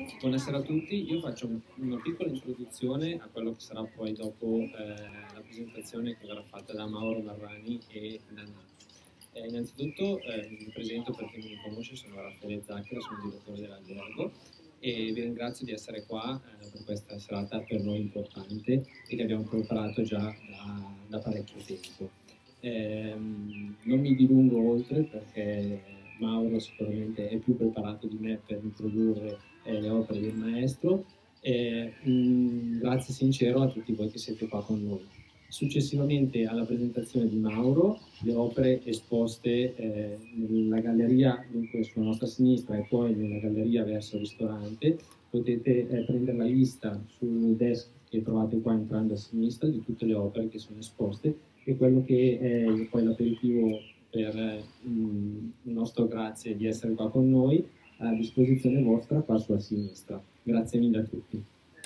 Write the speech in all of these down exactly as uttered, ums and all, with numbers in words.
Buonasera a tutti, io faccio una piccola introduzione a quello che sarà poi dopo eh, la presentazione che verrà fatta da Mauro Marrani e da Nat. Eh, innanzitutto eh, mi presento per chi non mi conosce, sono Raffaele Zacchera, sono direttore dell'albergo e vi ringrazio di essere qua eh, per questa serata per noi importante e che abbiamo preparato già da, da parecchio tempo. Eh, non mi dilungo oltre perché Mauro sicuramente è più preparato di me per introdurre eh, le opere del maestro e un grazie sincero a tutti voi che siete qua con noi. Successivamente alla presentazione di Mauro, le opere esposte eh, nella galleria, dunque sulla nostra sinistra e poi nella galleria verso il ristorante, potete eh, prendere la lista sul desk che trovate qua entrando a sinistra di tutte le opere che sono esposte e quello che è poi l'aperitivo per eh, il nostro grazie di essere qua con noi a disposizione vostra qua sulla sinistra. Grazie mille a tutti.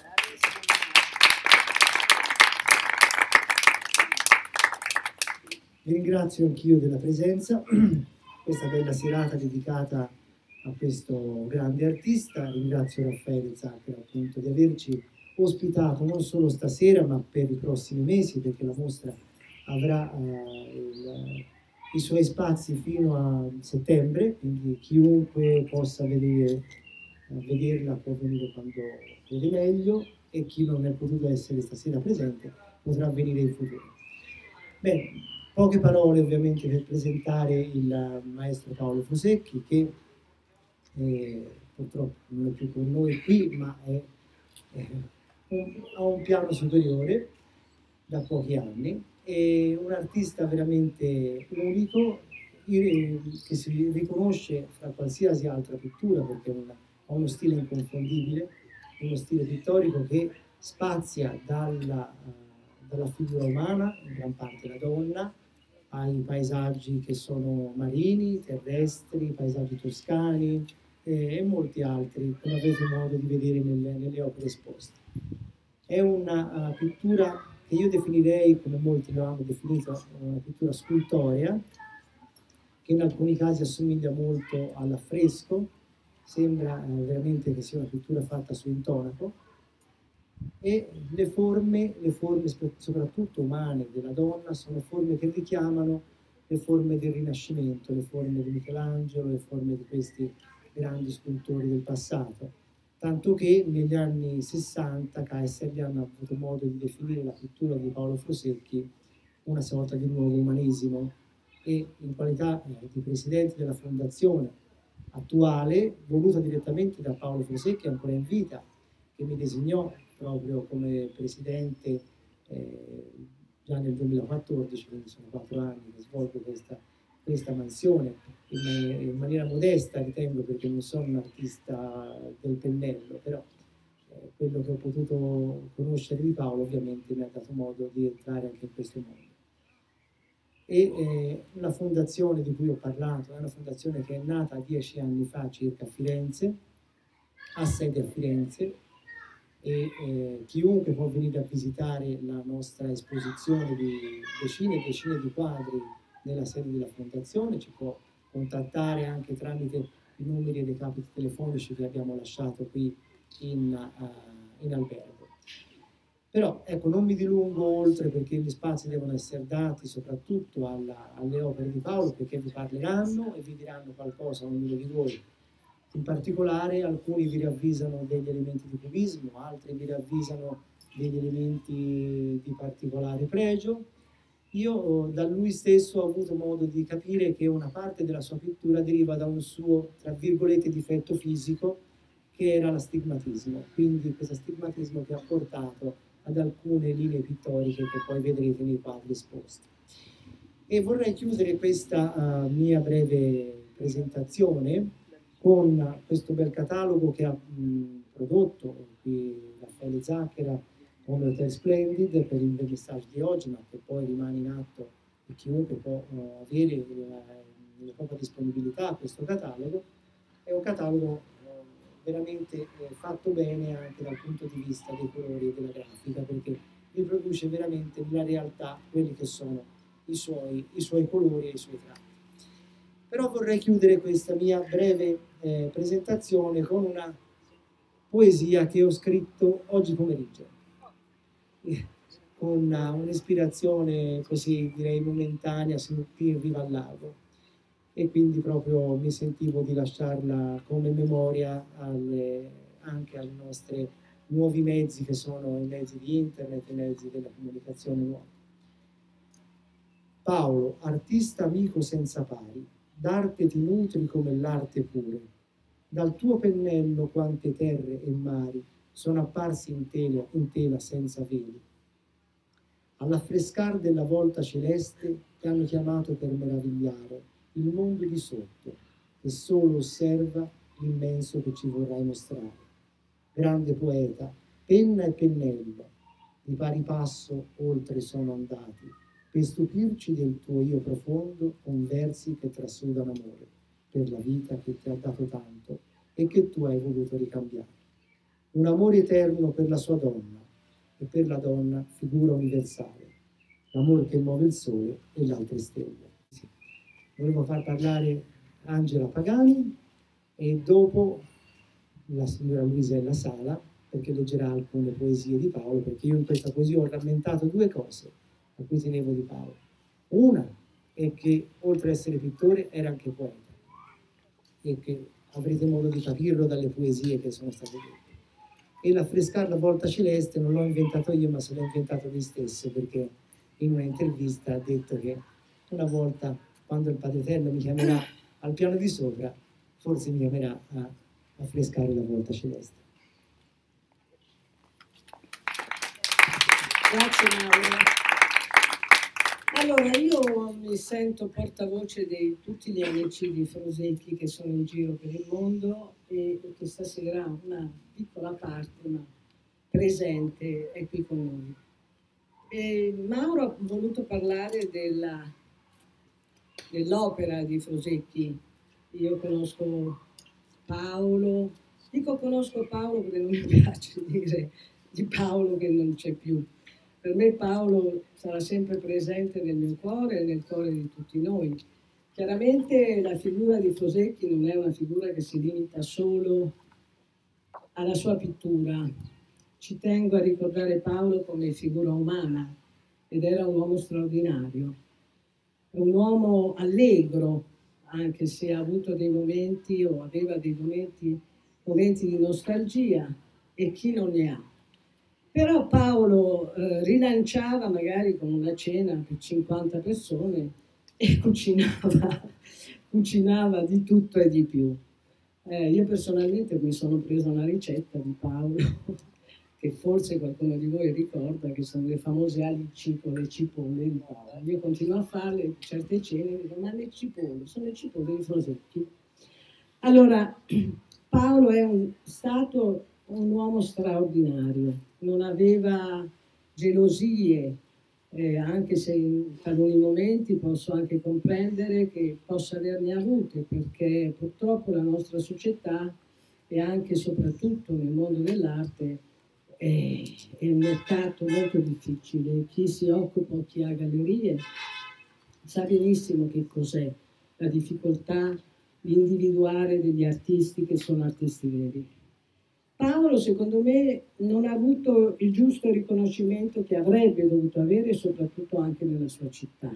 Vi ringrazio anch'io della presenza, questa bella serata dedicata a questo grande artista. Ringrazio Raffaele Zacchera appunto di averci ospitato non solo stasera ma per i prossimi mesi, perché la mostra avrà eh, il, i suoi spazi fino a settembre, quindi chiunque possa vedere, vederla può venire quando vede meglio e chi non è potuto essere stasera presente potrà venire in futuro. Bene, poche parole ovviamente per presentare il maestro Paolo Fosecchi che eh, purtroppo non è più con noi qui, ma è, è un, ha un piano superiore da pochi anni. È un artista veramente unico che si riconosce fra qualsiasi altra pittura perché una, ha uno stile inconfondibile, uno stile pittorico che spazia dalla, dalla figura umana, in gran parte la donna, ai paesaggi che sono marini, terrestri, paesaggi toscani eh, e molti altri, come avete modo di vedere nelle, nelle opere esposte. È una uh, pittura che io definirei, come molti lo hanno definito, una pittura scultorea, che in alcuni casi assomiglia molto all'affresco, sembra eh, veramente che sia una pittura fatta su intonaco, e le forme, le forme soprattutto umane della donna sono forme che richiamano le forme del Rinascimento, le forme di Michelangelo, le forme di questi grandi scultori del passato. Tanto che negli anni sessanta K S L hanno avuto modo di definire la pittura di Paolo Fosecchi una sorta di nuovo umanesimo e in qualità eh, di presidente della fondazione attuale, voluta direttamente da Paolo Fosecchi ancora in vita, che mi designò proprio come presidente eh, già nel duemilaquattordici, quindi sono quattro anni che svolgo questa, questa mansione in, in maniera modesta, ritengo, perché non sono un artista del pennello, però eh, quello che ho potuto conoscere di Paolo ovviamente mi ha dato modo di entrare anche in questo mondo. E eh, la fondazione di cui ho parlato è una fondazione che è nata dieci anni fa circa a Firenze, ha sede a Firenze, e eh, chiunque può venire a visitare la nostra esposizione di decine e decine di quadri nella sede della fondazione, ci può contattare anche tramite i numeri e dei capiti telefonici che abbiamo lasciato qui in, uh, in albergo. Però ecco, non mi dilungo oltre perché gli spazi devono essere dati soprattutto alla, alle opere di Paolo, perché vi parleranno e vi diranno qualcosa ognuno di voi. In particolare alcuni vi ravvisano degli elementi di cubismo, altri vi ravvisano degli elementi di particolare pregio. Io da lui stesso ho avuto modo di capire che una parte della sua pittura deriva da un suo, tra virgolette, difetto fisico, che era l'astigmatismo. Quindi questo astigmatismo che ha portato ad alcune linee pittoriche che poi vedrete nei quadri esposti. E vorrei chiudere questa uh, mia breve presentazione con questo bel catalogo che ha mh, prodotto qui Raffaele Zacchera come Hotel Splendid per il vernissage di oggi, ma che poi rimane in atto e chiunque può uh, avere nella propria disponibilità questo catalogo. È un catalogo uh, veramente eh, fatto bene anche dal punto di vista dei colori e della grafica, perché riproduce veramente nella realtà quelli che sono i suoi, i suoi colori e i suoi tratti. Però vorrei chiudere questa mia breve eh, presentazione con una poesia che ho scritto oggi pomeriggio, con un'ispirazione così direi momentanea qui in riva al lago, e quindi proprio mi sentivo di lasciarla come memoria alle, anche ai nostri nuovi mezzi che sono i mezzi di internet, i mezzi della comunicazione nuova. Paolo, artista amico senza pari, d'arte ti nutri come l'arte pure. Dal tuo pennello quante terre e mari sono apparsi in tela, in tela senza veli. All'affrescar della volta celeste ti hanno chiamato per meravigliare il mondo di sotto, e solo osserva l'immenso che ci vorrai mostrare. Grande poeta, penna e pennello, di pari passo oltre sono andati, per stupirci del tuo io profondo con versi che trasudano amore per la vita che ti ha dato tanto e che tu hai voluto ricambiare. Un amore eterno per la sua donna, e per la donna figura universale, l'amore che muove il sole e le altre stelle. Sì. Volevo far parlare Angela Pagani e dopo la signora Luisella Sala, perché leggerà alcune poesie di Paolo, perché io in questa poesia ho rammentato due cose a cui tenevo di Paolo. Una è che oltre ad essere pittore era anche poeta, e che avrete modo di capirlo dalle poesie che sono state dette. E l'affrescar la volta celeste non l'ho inventato io, ma se l'ho inventato lui stesso, perché in una intervista ha detto che una volta, quando il Padre Eterno mi chiamerà al piano di sopra, forse mi chiamerà a affrescare la volta celeste. Grazie Mauro. Allora, io mi sento portavoce di tutti gli amici di Frosecchi che sono in giro per il mondo e che stasera una piccola parte, ma presente, è qui con noi. E Mauro ha voluto parlare della, dell'opera di Frosecchi. Io conosco Paolo, dico conosco Paolo perché non mi piace dire di Paolo che non c'è più. Per me Paolo sarà sempre presente nel mio cuore e nel cuore di tutti noi. Chiaramente la figura di Frosecchi non è una figura che si limita solo alla sua pittura. Ci tengo a ricordare Paolo come figura umana, ed era un uomo straordinario. Un uomo allegro, anche se ha avuto dei momenti o aveva dei momenti, momenti di nostalgia, e chi non ne ha. Però Paolo eh, rilanciava magari con una cena per cinquanta persone e cucinava, cucinava di tutto e di più. Eh, io personalmente mi sono presa una ricetta di Paolo, che forse qualcuno di voi ricorda, che sono le famose alici con le cipolle di Paolo. Io continuo a farle certe cene e dico, ma le cipolle, sono le cipolle di Frosecchi. Allora, Paolo è un, stato un uomo straordinario. Non aveva gelosie, eh, anche se in taluni momenti posso anche comprendere che possa averne avute, perché purtroppo la nostra società e anche e soprattutto nel mondo dell'arte è, è un mercato molto difficile. Chi si occupa, chi ha gallerie, sa benissimo che cos'è la difficoltà di individuare degli artisti che sono artisti veri. Paolo, secondo me, non ha avuto il giusto riconoscimento che avrebbe dovuto avere, soprattutto anche nella sua città,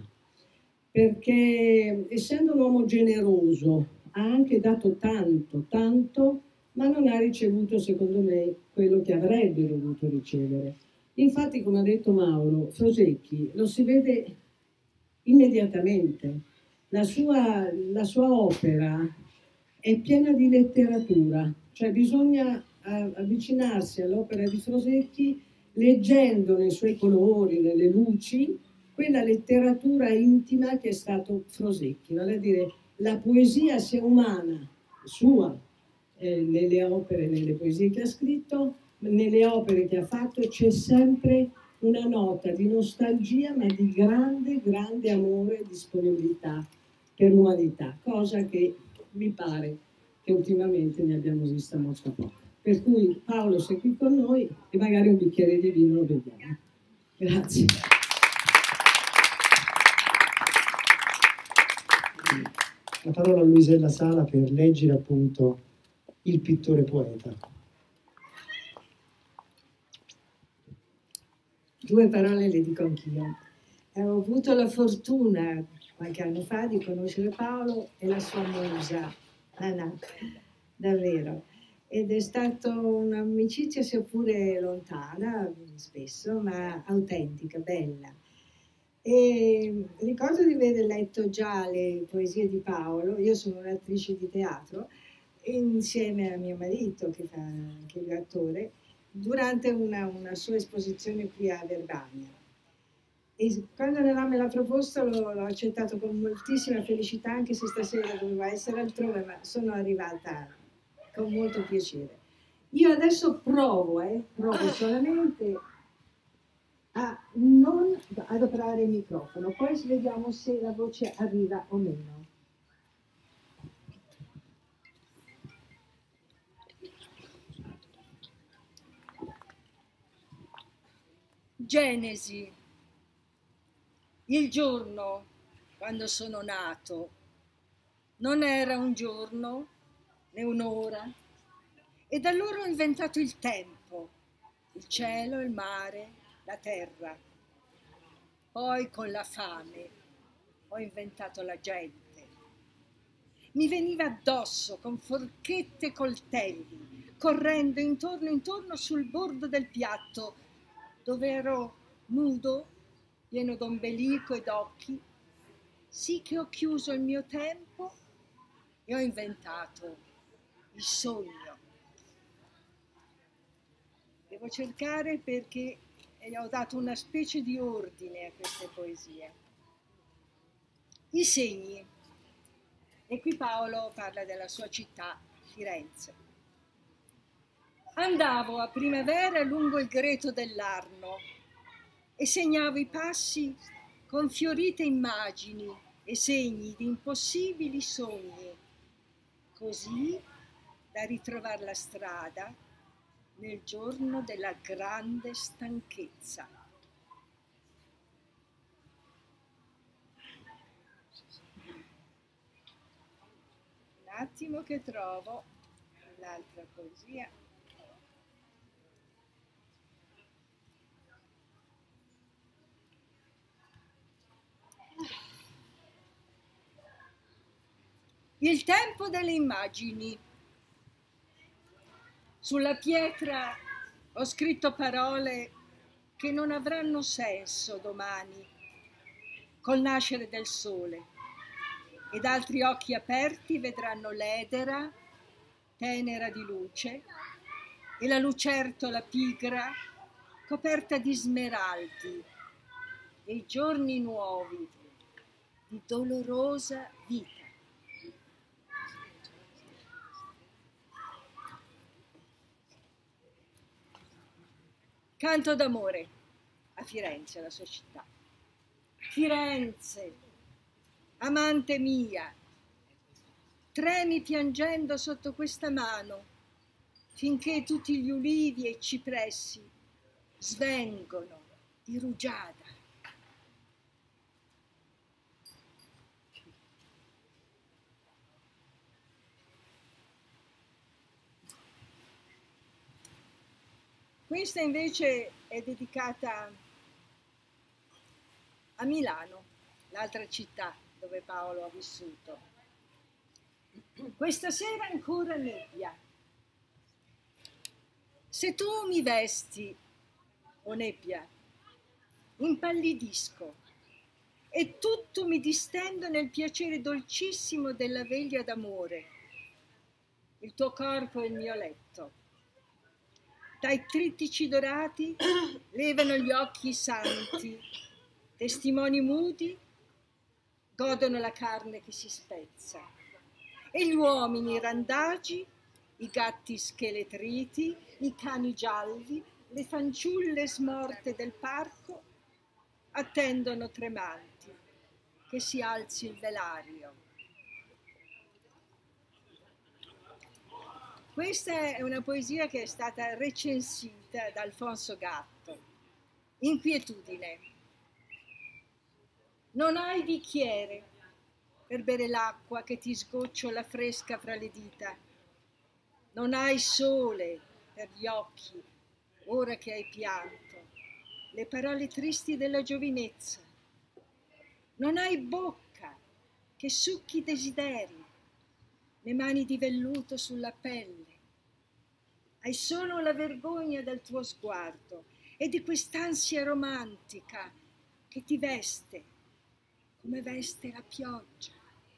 perché essendo un uomo generoso ha anche dato tanto, tanto, ma non ha ricevuto, secondo me, quello che avrebbe dovuto ricevere. Infatti, come ha detto Mauro, Frosecchi lo si vede immediatamente. La sua, la sua opera è piena di letteratura, cioè bisogna avvicinarsi all'opera di Frosecchi leggendo nei suoi colori, nelle luci, quella letteratura intima che è stato Frosecchi, vale a dire la poesia sia umana, sua, eh, nelle opere, nelle poesie che ha scritto, nelle opere che ha fatto c'è sempre una nota di nostalgia, ma di grande, grande amore e disponibilità per l'umanità, cosa che mi pare che ultimamente ne abbiamo vista molto poco. Per cui Paolo sei qui con noi e magari un bicchiere di vino lo beviamo. Grazie. La parola a Luisella Sala per leggere appunto Il pittore poeta. due parole le dico anch'io. Ho avuto la fortuna qualche anno fa di conoscere Paolo e la sua musa, Anna, davvero. Ed è stata un'amicizia seppure lontana, spesso, ma autentica, bella. E ricordo di aver letto già le poesie di Paolo, io sono un'attrice di teatro, insieme a mio marito, che fa anche l'attore, durante una, una sua esposizione qui a Verbania. E quando Nella me l'ha proposto l'ho, l'ho accettato con moltissima felicità, anche se stasera doveva essere altrove, ma sono arrivata con molto piacere. Io adesso provo, eh, provo solamente a non adoperare il microfono, poi vediamo se la voce arriva o meno. Genesi. Il giorno, quando sono nato, non era un giorno né un'ora, e da allora ho inventato il tempo, il cielo, il mare, la terra. Poi con la fame ho inventato la gente. Mi veniva addosso con forchette e coltelli, correndo intorno intorno sul bordo del piatto, dove ero nudo, pieno d'ombelico ed occhi, sì che ho chiuso il mio tempo e ho inventato il sogno. Devo cercare perché ho dato una specie di ordine a queste poesie. I segni. E qui Paolo parla della sua città, Firenze. Andavo a primavera lungo il greto dell'Arno e segnavo i passi con fiorite immagini e segni di impossibili sogni, così da ritrovare la strada nel giorno della grande stanchezza. Un attimo che trovo l'altra poesia. Il tempo delle immagini. Sulla pietra ho scritto parole che non avranno senso domani, col nascere del sole, ed altri occhi aperti vedranno l'edera, tenera di luce, e la lucertola pigra, coperta di smeraldi, e i giorni nuovi di dolorosa vita. Canto d'amore a Firenze, la sua città. Firenze, amante mia, tremi piangendo sotto questa mano, finché tutti gli ulivi e i cipressi svengono di rugiada. Questa invece è dedicata a Milano, l'altra città dove Paolo ha vissuto. Questa sera ancora nebbia. Se tu mi vesti, o nebbia, impallidisco e tutto mi distendo nel piacere dolcissimo della veglia d'amore. Il tuo corpo è il mio letto. Dai trittici dorati levano gli occhi santi, testimoni mudi godono la carne che si spezza, e gli uomini randagi, i gatti scheletriti, i cani gialli, le fanciulle smorte del parco attendono tremanti che si alzi il velario. Questa è una poesia che è stata recensita da Alfonso Gatto. Inquietudine. Non hai bicchiere per bere l'acqua che ti sgocciola fresca fra le dita. Non hai sole per gli occhi ora che hai pianto. le parole tristi della giovinezza. Non hai bocca che succhi desideri, le mani di velluto sulla pelle. Hai solo la vergogna del tuo sguardo e di quest'ansia romantica che ti veste come veste la pioggia.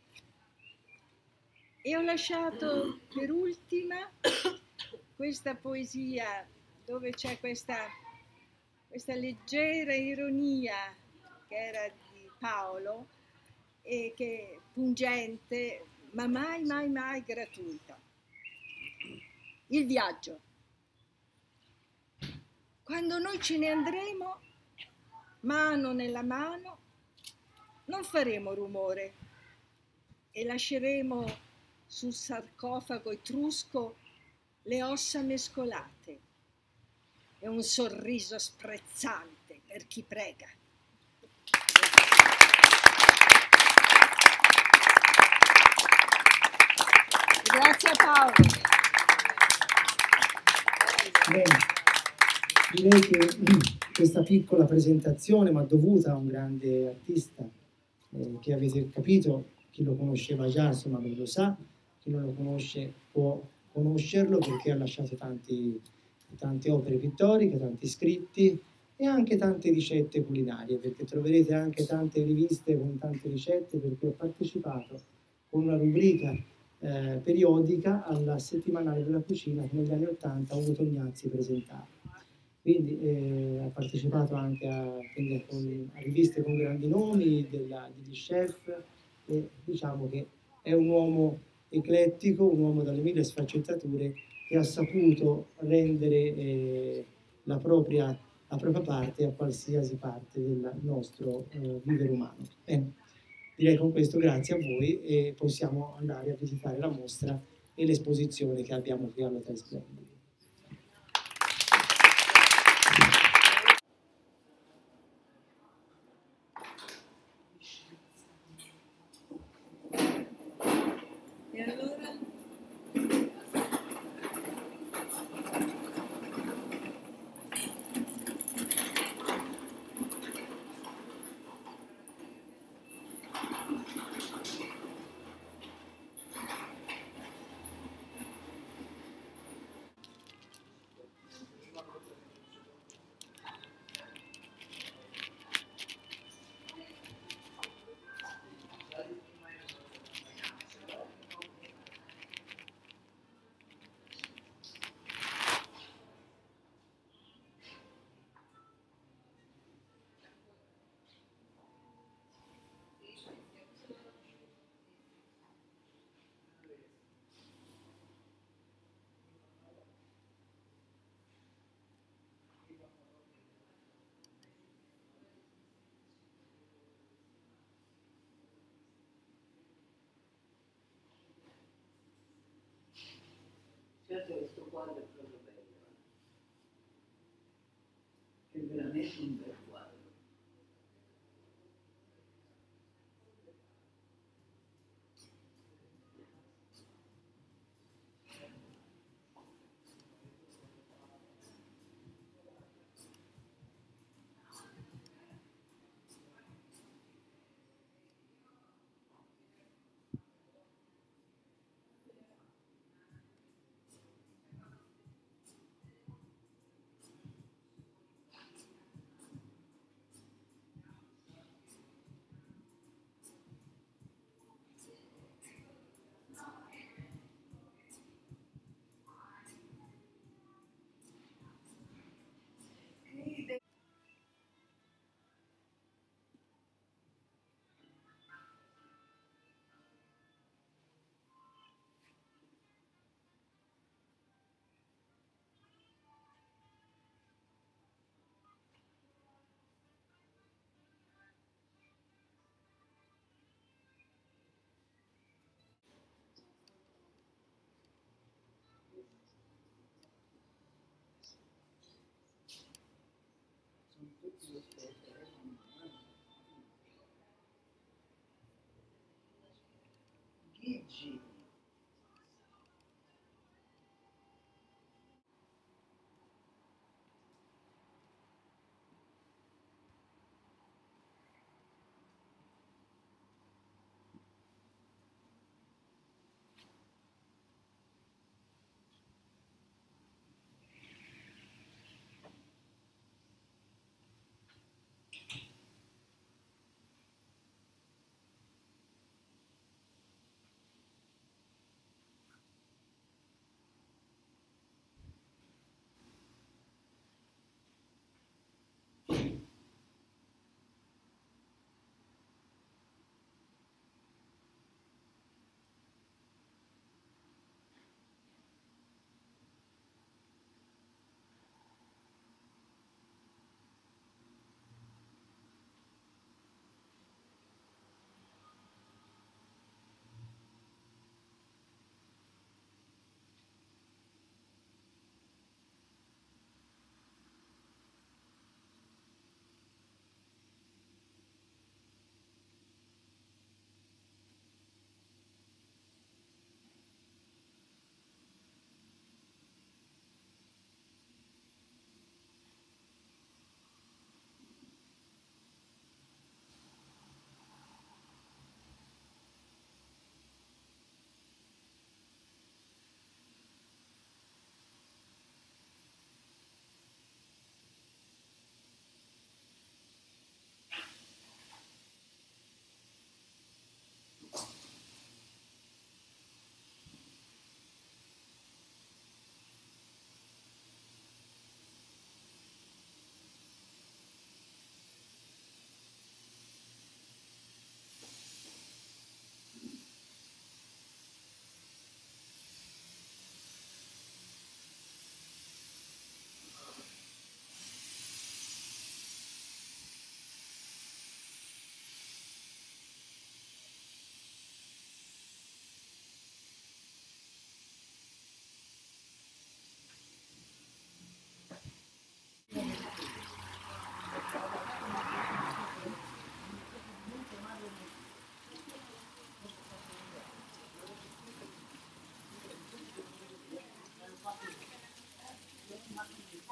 E ho lasciato per ultima questa poesia dove c'è questa, questa leggera ironia che era di Paolo e che pungente, ma mai, mai, mai gratuita. Il viaggio. Quando noi ce ne andremo, mano nella mano, non faremo rumore e lasceremo sul sarcofago etrusco le ossa mescolate e un sorriso sprezzante per chi prega. Grazie a Paolo. Bene, direi che questa piccola presentazione, ma dovuta a un grande artista, eh, che avete capito, chi lo conosceva già, insomma, lo sa, chi non lo conosce può conoscerlo perché ha lasciato tanti, tante opere pittoriche, tanti scritti e anche tante ricette culinarie, perché troverete anche tante riviste con tante ricette, perché ho partecipato con una rubrica eh, periodica alla settimanale della cucina che negli anni ottanta Ugo Tognazzi presentava. Quindi eh, ha partecipato anche a, quindi, a, con, a riviste con grandi nomi della, degli chef, e diciamo che è un uomo eclettico, un uomo dalle mille sfaccettature che ha saputo rendere eh, la, propria, la propria parte a qualsiasi parte del nostro eh, vivere umano. Bene, direi con questo grazie a voi e possiamo andare a visitare la mostra e l'esposizione che abbiamo qui all'Hotel Splendid. E allora? Certo, questo quadro è proprio bello, eh? È veramente un bel quadro. Gigi.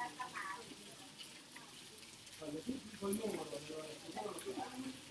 Guarda, tu col numero, però,